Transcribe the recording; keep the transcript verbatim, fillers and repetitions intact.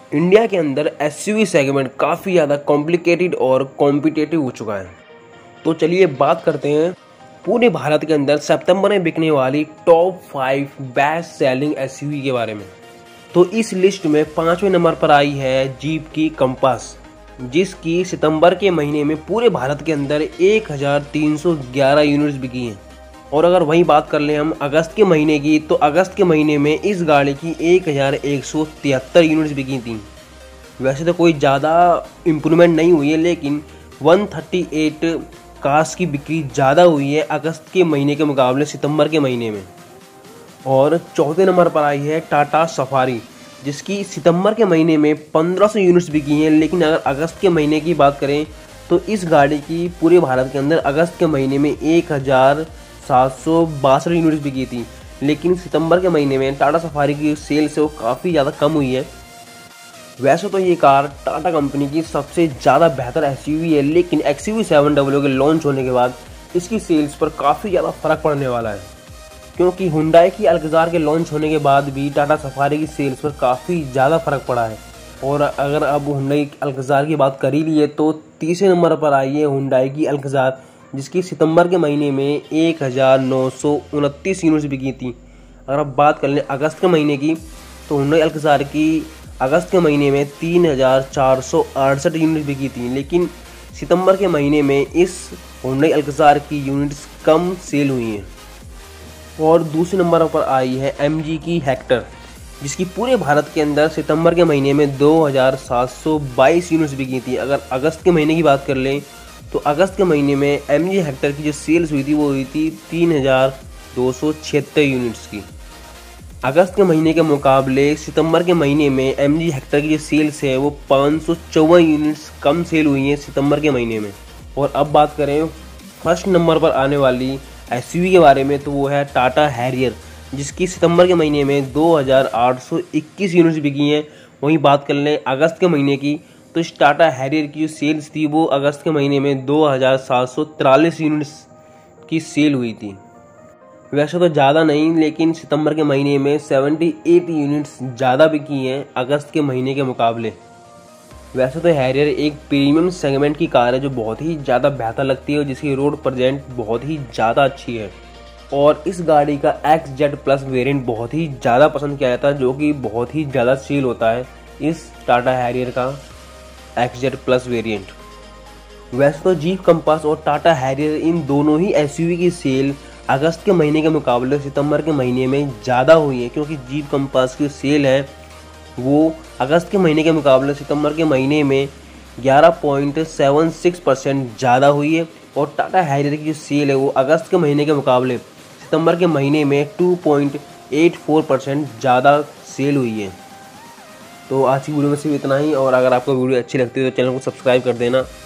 India के अंदर SUV segment काफ़ी ज़्यादा कॉम्प्लिकेटेड और कॉम्पिटिटिव हो चुका है। तो चलिए बात करते हैं पूरे भारत के अंदर सितंबर में बिकने वाली top five best selling SUV के बारे में। तो इस लिस्ट में पाँचवें नंबर पर आई है जीप की कंपास, जिसकी सितंबर के महीने में पूरे भारत के अंदर एक हज़ार तीन सौ ग्यारह यूनिट्स बिकी हैं। और अगर वही बात कर लें हम अगस्त के महीने की, तो अगस्त के महीने में इस गाड़ी की एक हज़ार एक सौ तिहत्तर यूनिट्स बिकी थी। वैसे तो कोई ज़्यादा इम्प्रूवमेंट नहीं हुई है, लेकिन एक सौ अड़तीस कार्स की बिक्री ज़्यादा हुई है अगस्त के महीने के मुकाबले सितंबर के महीने में। और चौथे नंबर पर आई है टाटा सफारी, जिसकी सितंबर के महीने में पंद्रह सौ यूनिट्स बिकी हैं। लेकिन अगर अगस्त के महीने की बात करें तो इस गाड़ी की पूरे भारत के अंदर अगस्त के महीने में एक हज़ार सात सौ बासठ यूनिट्स बिकी थी। लेकिन सितंबर के महीने में टाटा सफारी की सेल से वो काफ़ी ज़्यादा कम हुई है। वैसे तो ये कार टाटा कंपनी की सबसे ज़्यादा बेहतर एसयूवी है, लेकिन एक्सयूवी सेवन डब्ल्यू के लॉन्च होने के बाद इसकी सेल्स पर काफ़ी ज़्यादा फर्क पड़ने वाला है, क्योंकि हुंडई की अल्कजार के लॉन्च होने के बाद भी टाटा सफारी की सेल्स पर काफ़ी ज़्यादा फर्क पड़ा है। और अगर अब हुंडई अल्कजार की बात कर ही ली है तो तीसरे नंबर पर आई है हुंडई की अल्कजार, जिसकी सितंबर के महीने में एक हज़ार नौ सौ उनतीस यूनिट्स बिकी थी। अगर आप बात कर लें अगस्त के महीने की, तो हुंडई अल्कजार की अगस्त के महीने में तीन हज़ार चार सौ अड़सठ यूनिट बिकी थी। लेकिन सितंबर के महीने में इस हुंडई अल्कजार की यूनिट्स कम सेल हुई हैं। और दूसरे नंबर पर आई है एमजी की हेक्टर, जिसकी पूरे भारत के अंदर सितंबर के महीने में दो हज़ार सात सौ बाईस यूनिट्स बिकी थी। अगर अगस्त के महीने की बात कर लें तो अगस्त के महीने में एमजी हेक्टर की जो सेल्स हुई थी वो हुई थी तीन हज़ार दो सौ छिहत्तर यूनिट्स की। अगस्त के महीने के मुकाबले सितंबर के महीने में एमजी हेक्टर की जो सेल्स है वो पाँच सौ चौवन यूनिट्स कम सेल हुई हैं सितंबर के महीने में। और अब बात करें फर्स्ट नंबर पर आने वाली एसयूवी के बारे में, तो वो है टाटा हैरियर, जिसकी सितंबर के महीने में दो हज़ार आठ सौ इक्कीस यूनिट्स बिकी हैं। वहीं बात कर लें अगस्त के महीने की, तो इस टाटा हैरियर की जो सेल्स थी वो अगस्त के महीने में दो हज़ार सात सौ तिरालीस यूनिट्स की सेल हुई थी। वैसे तो ज़्यादा नहीं, लेकिन सितंबर के महीने में अठहत्तर यूनिट्स ज़्यादा बिकी हैं अगस्त के महीने के मुकाबले। वैसे तो हैरियर एक प्रीमियम सेगमेंट की कार है जो बहुत ही ज़्यादा बेहतर लगती है और जिसकी रोड प्रेजेंट बहुत ही ज़्यादा अच्छी है। और इस गाड़ी का एक्स जेड प्लस वेरिएंट बहुत ही ज़्यादा पसंद किया जाता है, जो कि बहुत ही ज़्यादा सेल होता है इस टाटा हैरियर का एक्स जेड प्लस वेरिएंट। वैसे तो जीप कंपास और टाटा हैरियर इन दोनों ही एसयूवी की सेल अगस्त के महीने के मुकाबले सितंबर के महीने में ज़्यादा हुई है, क्योंकि जीप कंपास की सेल है वो अगस्त के महीने के मुकाबले सितंबर के महीने में ग्यारह पॉइंट सात छह परसेंट ज़्यादा हुई है। और टाटा हैरियर की जो सेल है वो अगस्त के महीने के मुकाबले सितंबर के महीने में दो पॉइंट आठ चार परसेंट ज़्यादा सेल हुई है। तो आज की वीडियो में सिर्फ इतना ही, और अगर आपको वीडियो अच्छी लगती है तो चैनल को सब्सक्राइब कर देना।